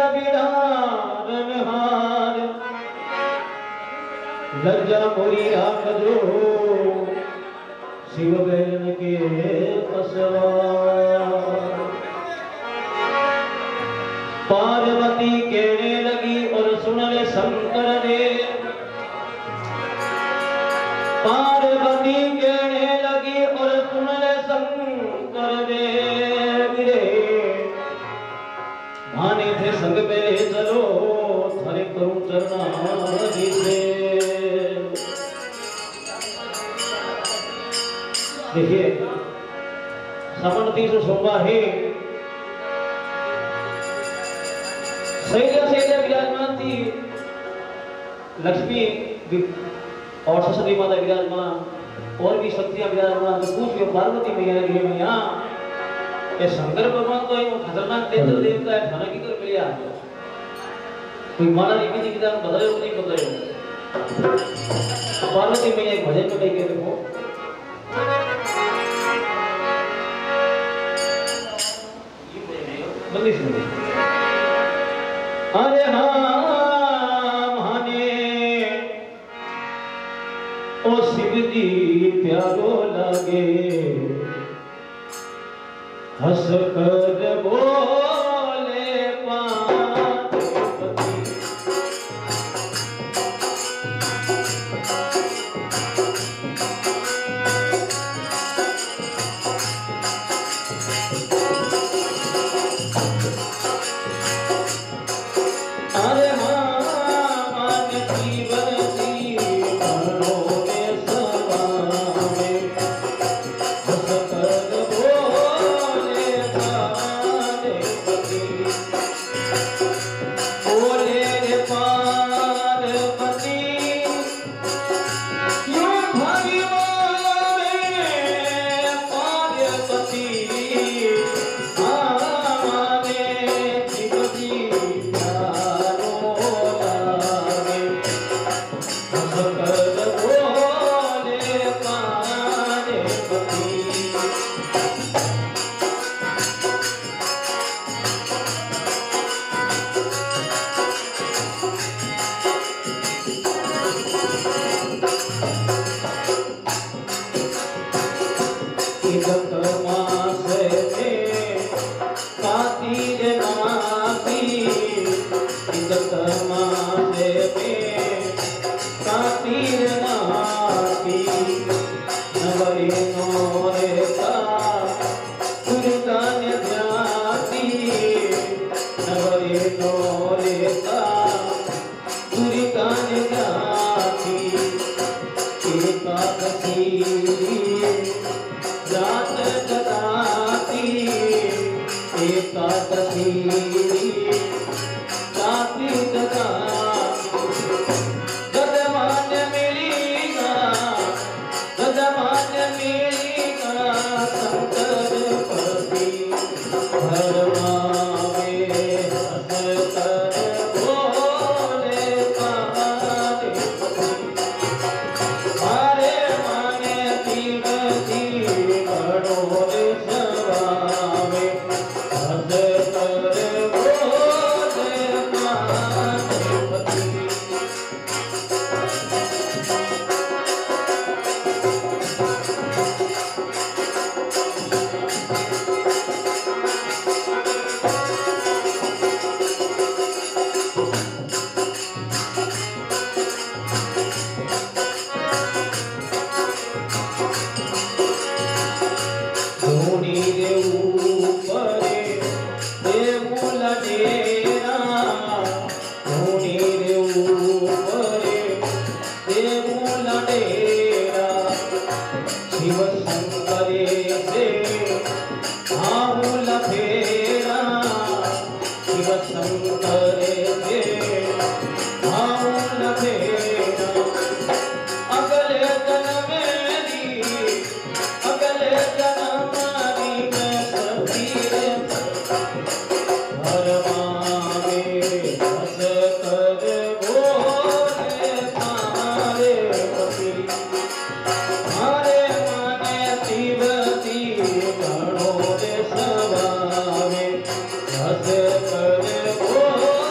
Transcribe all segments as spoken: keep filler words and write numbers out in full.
बिडारन हार लज्जा मोरी आंख जो शिव बैरन के पसवार पार्वती कहने लगी और सुन ले शंकर रे पार्वती कहने लगी और सुन ले शंकर रे रे माने थे संग पे चलो थारे करूं चरणारी से। देखिए श्रावण तीस सोमवार है शैल्या शैल्या विराजमान थी लक्ष्मी और सरस्वती माता विराजमान और भी शक्तियां विराजमान तो पूछ लो पार्वती मैया लगी मैया ये शंकर भगवान तो ये खतरनाक तेज देवता है थाना की कर मिलिया कोई माला नहीं की किताब बताओ नहीं बताओ पार्वती मैया एक भजन में कही के देखो बंदी सुन अरे हाँ माने ओ शिव जी प्यारो लगे हंस कर बोले पार्वती अरे हंस कर बोले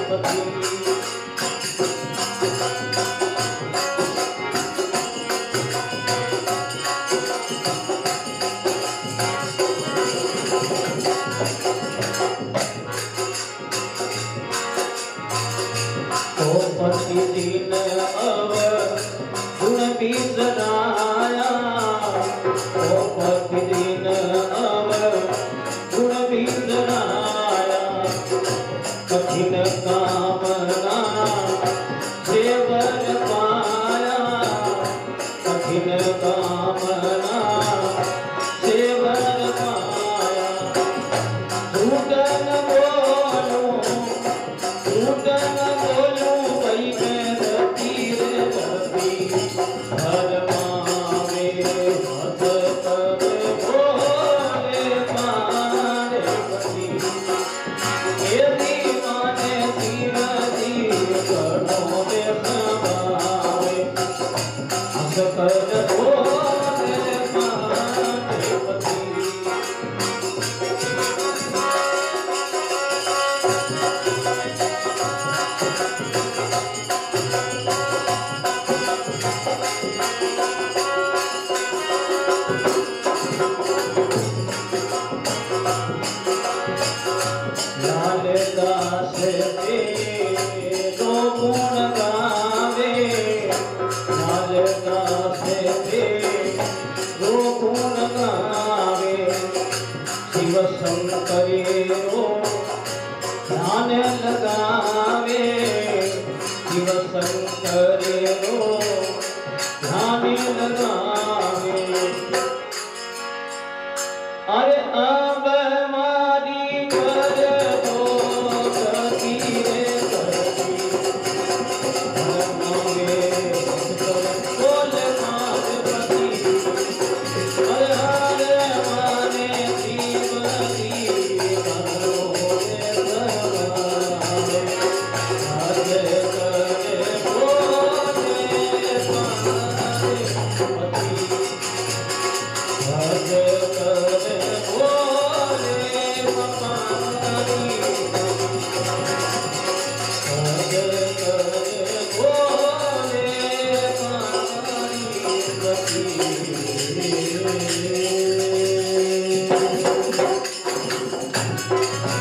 प्रतिदिन अब गुण बिसराया, ओ प्रतिदिन अब गुण बिसराया, कठिन कामना सेवर पाया, कठिन कामना सेवर पाया, झूठन बोलूं झूठन बोलूं कई मैं धरती रे धरती, हर मावे हस कर बोले मारे पति, यदि माने जीव जीव करो में समावे, हस कर बोले मारे पति। दास तेरो गुण गावे, लाल दास तेरो गुण गावे, शिव शंकरी रो ध्यान लगावे, शिव शंकरी रो ध्यान लगावे। अरे अब मारी कर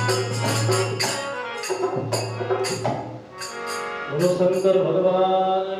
शंकर भगवान